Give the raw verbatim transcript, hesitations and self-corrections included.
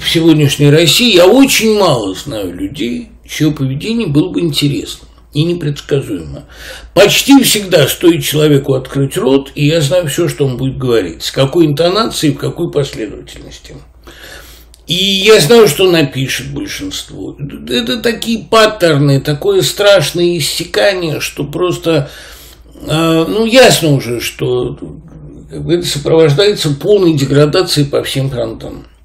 в сегодняшней России я очень мало знаю людей, чье поведение было бы интересно и непредсказуемо. Почти всегда стоит человеку открыть рот, и я знаю все, что он будет говорить, с какой интонацией, в какой последовательности. И я знаю, что напишет большинство. Это такие паттерны, такое страшное иссякание, что просто, ну, ясно уже, что это сопровождается полной деградацией по всем фронтам.